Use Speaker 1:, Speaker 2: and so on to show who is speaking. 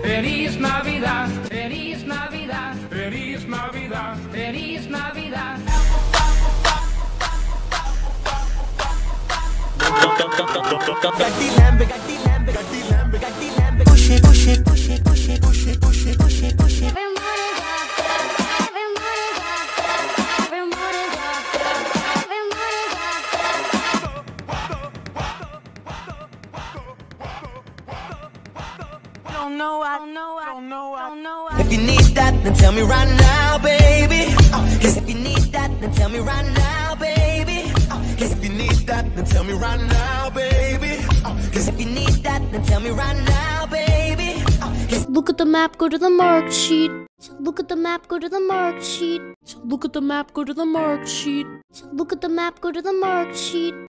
Speaker 1: Feliz Navidad, Feliz Navidad, Feliz Navidad, Feliz Navidad.
Speaker 2: Push it, push it, push it, push it, push it, push it, push it, push it. If you need that, then tell me right now, baby. Cause if you need that, then tell me right now, baby. Cause if you need that, then tell me right now, baby. Cause if you need that, then tell me right now, baby.
Speaker 3: Look at the map, go to the mark sheet. Look at the map, go to the mark sheet. Look at the map, go to the mark sheet. Look at the map, go to the mark sheet.